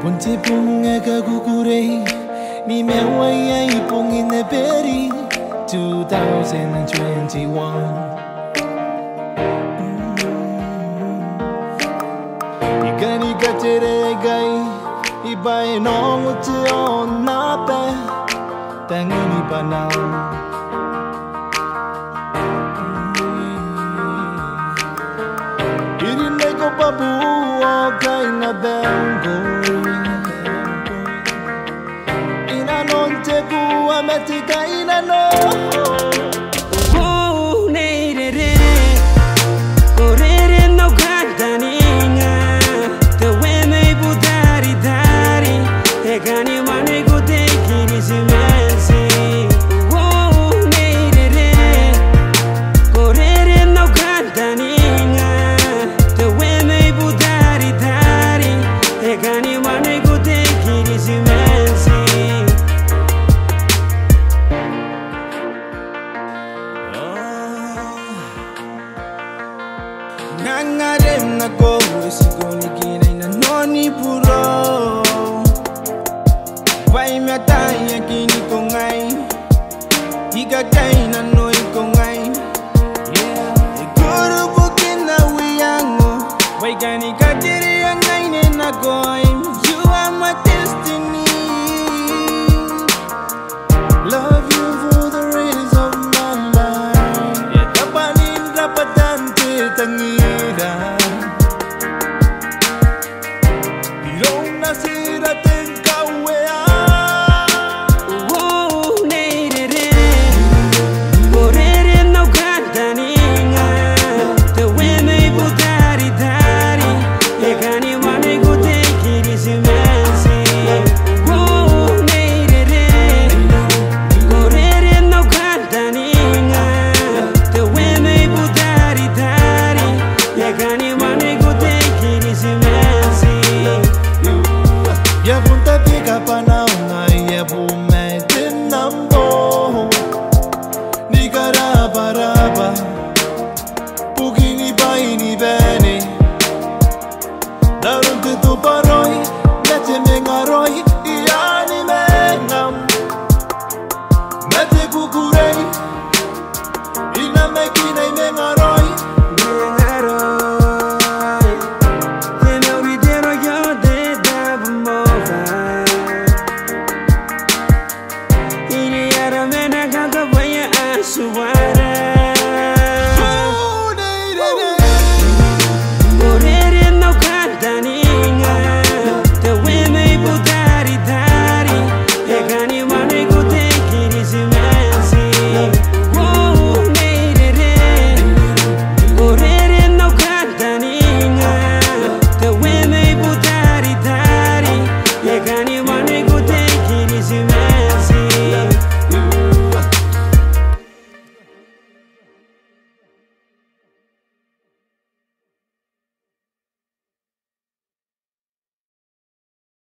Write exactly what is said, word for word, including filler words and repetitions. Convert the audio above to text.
Punti punga kagukure Mi mewa ipong in the berry two thousand twenty-one Igani katere gai Ibai nong uchi on nape Tangini panao Irine ko babu o kai na bengo Matika ina no Oh nei re re correre no cantaninga te weme budari dari e gani mane go te kiri simensi Oh nei re re correre no cantaninga te weme budari dari e gani mane go te kiri simensi Nangarem na go Sigoni kinay na noni puro Vai me ataya kini ko ngay Igagay na noy ko ngay Iguro bukin na wiyango Vai gani katiri ang ngay na goy You are my destiny Love you for the rest of my life Yeah, tapanin rapatan tangi Irong nasira ten kawe